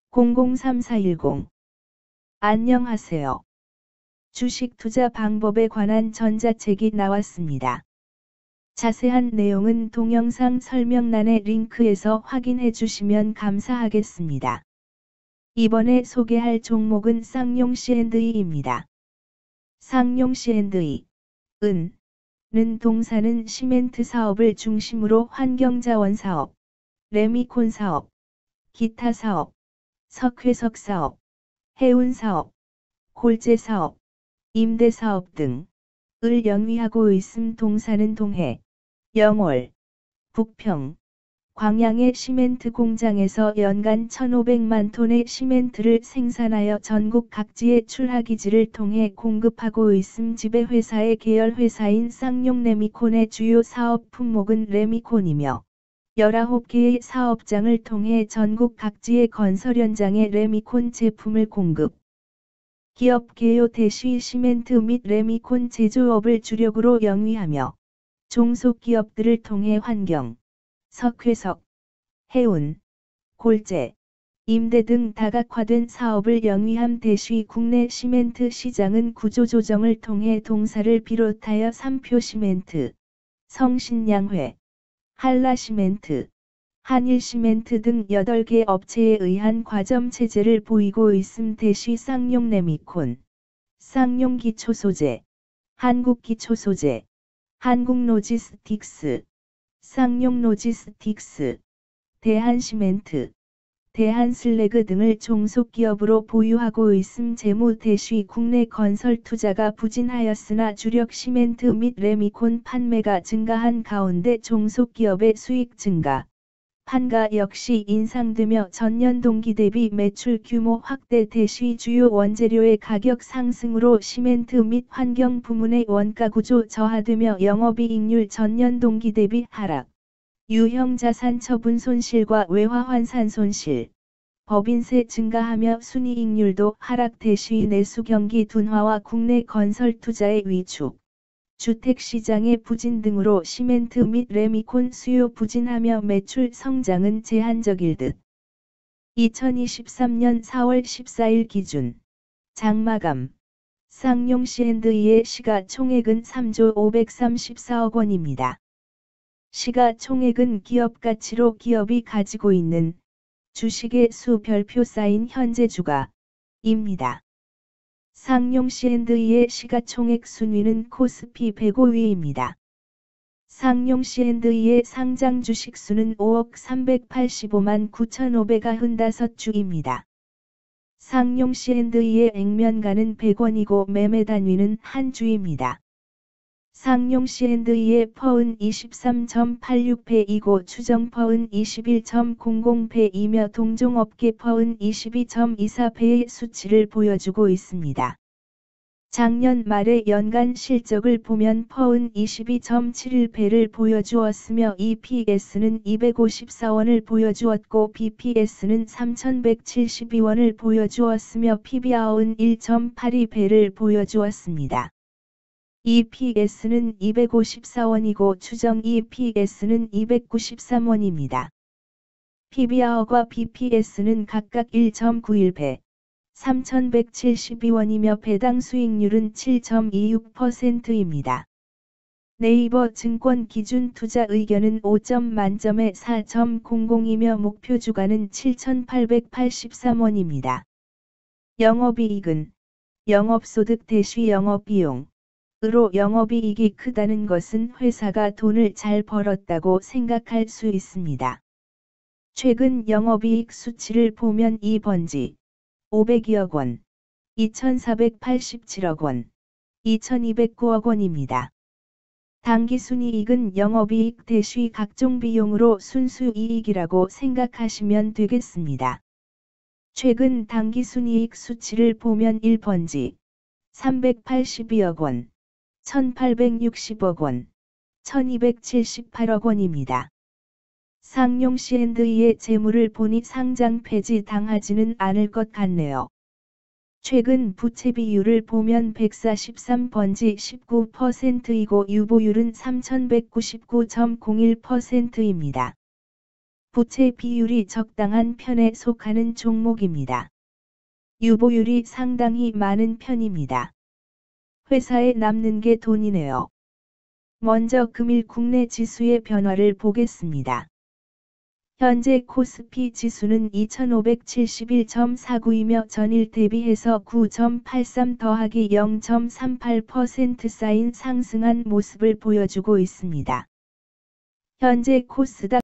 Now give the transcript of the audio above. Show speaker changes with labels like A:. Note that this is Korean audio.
A: 003410. 안녕하세요. 주식 투자 방법에 관한 전자책이 나왔습니다. 자세한 내용은 동영상 설명란의 링크에서 확인해 주시면 감사하겠습니다. 이번에 소개할 종목은 쌍용 C&E입니다. 쌍용 C&E, 는 동사는 시멘트 사업을 중심으로 환경자원 사업, 레미콘 사업, 기타 사업, 석회석 사업, 해운 사업, 골재 사업, 임대 사업 등을 영위하고 있음. 동사는 동해, 영월, 북평, 광양의 시멘트 공장에서 연간 1,500만 톤의 시멘트를 생산하여 전국 각지의 출하기지를 통해 공급하고 있음. 지배회사의 계열회사인 쌍용 레미콘의 주요 사업 품목은 레미콘이며 19개의 사업장을 통해 전국 각지의 건설 현장에 레미콘 제품을 공급. 기업 개요 대시 시멘트 및 레미콘 제조업을 주력으로 영위하며 종속기업들을 통해 환경, 석회석, 해운, 골재, 임대 등 다각화된 사업을 영위함. 대시 국내 시멘트 시장은 구조조정을 통해 동사를 비롯하여 삼표시멘트, 성신양회, 한라시멘트, 한일시멘트 등 8개 업체에 의한 과점체제를 보이고 있음. 대시 쌍용 레미콘, 쌍용 기초소재, 한국기초소재, 한국로지스틱스, 쌍용 로지스틱스, 대한시멘트, 대한슬래그 등을 종속기업으로 보유하고 있음. 재무 대시 국내 건설 투자가 부진하였으나 주력 시멘트 및 레미콘 판매가 증가한 가운데 종속기업의 수익 증가, 판가 역시 인상되며 전년 동기 대비 매출 규모 확대. 대시 주요 원재료의 가격 상승으로 시멘트 및 환경 부문의 원가 구조 저하되며 영업이익률 전년 동기 대비 하락. 유형 자산 처분 손실과 외화 환산 손실, 법인세 증가하며 순이익률도 하락. 대시 내수 경기 둔화와 국내 건설 투자의 위축, 주택시장의 부진 등으로 시멘트 및 레미콘 수요 부진하며 매출 성장은 제한적일 듯. 2023년 4월 14일 기준 장마감 쌍용 C&E의 시가총액은 3조 534억 원입니다. 시가총액은 기업가치로 기업이 가지고 있는 주식의 수 별표 쌓인 현재 주가입니다. 쌍용 C&E의 시가총액 순위는 코스피 105위입니다. 쌍용 C&E의 상장 주식 수는 5억 385만 9,595주입니다. 쌍용 C&E의 액면가는 100원이고 매매 단위는 한 주입니다. 쌍용 C&E의 퍼은 23.86배이고 추정 퍼은 21.00배이며 동종업계 퍼은 22.24배의 수치를 보여주고 있습니다. 작년 말의 연간 실적을 보면 퍼은 22.71배를 보여주었으며 EPS는 254원을 보여주었고 BPS는 3,172원을 보여주었으며 PBR은 1.82배를 보여주었습니다. EPS는 254원이고 추정 EPS는 293원입니다. PBR과 BPS는 각각 1.91배, 3,172원이며 배당 수익률은 7.26%입니다. 네이버 증권 기준 투자 의견은 5점 만점에 4.00이며 목표 주가는 7,883원입니다. 영업이익은 영업소득 대시 영업비용 으로 영업이익이 크다는 것은 회사가 돈을 잘 벌었다고 생각할 수 있습니다. 최근 영업이익 수치를 보면 2번지 502억 원, 2,487억 원, 2,209억 원입니다. 당기순이익은 영업이익 대시 각종 비용으로 순수이익이라고 생각하시면 되겠습니다. 최근 당기순이익 수치를 보면 1번지 382억 원, 1,860억 원, 1,278억 원입니다. 쌍용 C&E의 재물을 보니 상장 폐지 당하지는 않을 것 같네요. 최근 부채 비율을 보면 143번지 19%이고 유보율은 3,199.01%입니다. 부채 비율이 적당한 편에 속하는 종목입니다. 유보율이 상당히 많은 편입니다. 회사에 남는 게 돈이네요. 먼저 금일 국내 지수의 변화를 보겠습니다. 현재 코스피 지수는 2571.49이며 전일 대비해서 9.83 더하기 0.38% 쌓인 상승한 모습을 보여주고 있습니다. 현재 코스닥